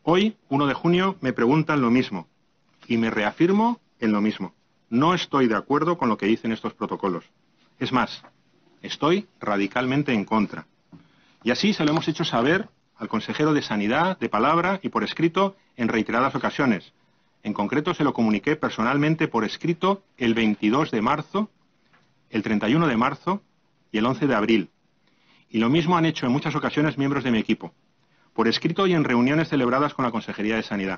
Hoy, 1 de junio, me preguntan lo mismo y me reafirmo en lo mismo. No estoy de acuerdo con lo que dicen estos protocolos. Es más, estoy radicalmente en contra. Y así se lo hemos hecho saber al consejero de Sanidad, de palabra y por escrito, en reiteradas ocasiones. En concreto, se lo comuniqué personalmente por escrito el 22 de marzo, el 31 de marzo y el 11 de abril. Y lo mismo han hecho en muchas ocasiones miembros de mi equipo, por escrito y en reuniones celebradas con la Consejería de Sanidad.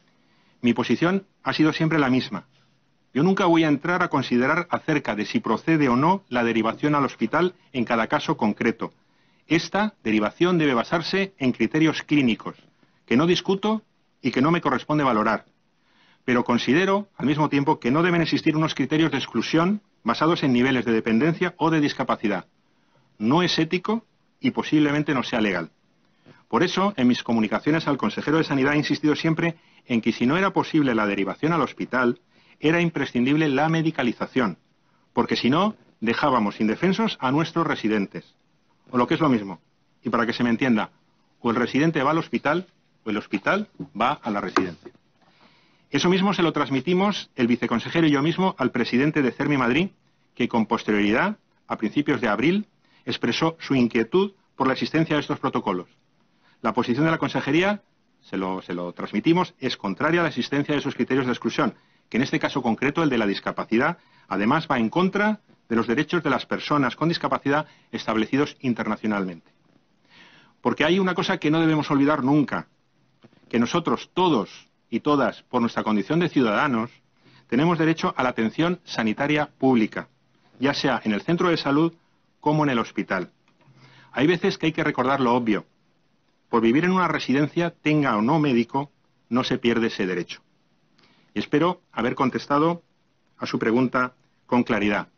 Mi posición ha sido siempre la misma. Yo nunca voy a entrar a considerar acerca de si procede o no la derivación al hospital en cada caso concreto. Esta derivación debe basarse en criterios clínicos, que no discuto y que no me corresponde valorar. Pero considero, al mismo tiempo, que no deben existir unos criterios de exclusión basados en niveles de dependencia o de discapacidad. No es ético y posiblemente no sea legal. Por eso, en mis comunicaciones al consejero de Sanidad he insistido siempre en que si no era posible la derivación al hospital, era imprescindible la medicalización, porque si no, dejábamos indefensos a nuestros residentes. O lo que es lo mismo, y para que se me entienda, o el residente va al hospital, o el hospital va a la residencia. Eso mismo se lo transmitimos el viceconsejero y yo mismo al presidente de CERMI Madrid, que con posterioridad, a principios de abril, expresó su inquietud por la existencia de estos protocolos. La posición de la consejería, se lo transmitimos, es contraria a la existencia de esos criterios de exclusión, que en este caso concreto, el de la discapacidad, además va en contra de los derechos de las personas con discapacidad establecidos internacionalmente. Porque hay una cosa que no debemos olvidar nunca, que nosotros todos y todas, por nuestra condición de ciudadanos, tenemos derecho a la atención sanitaria pública, ya sea en el centro de salud como en el hospital. Hay veces que hay que recordar lo obvio. Por vivir en una residencia, tenga o no médico, no se pierde ese derecho. Y espero haber contestado a su pregunta con claridad.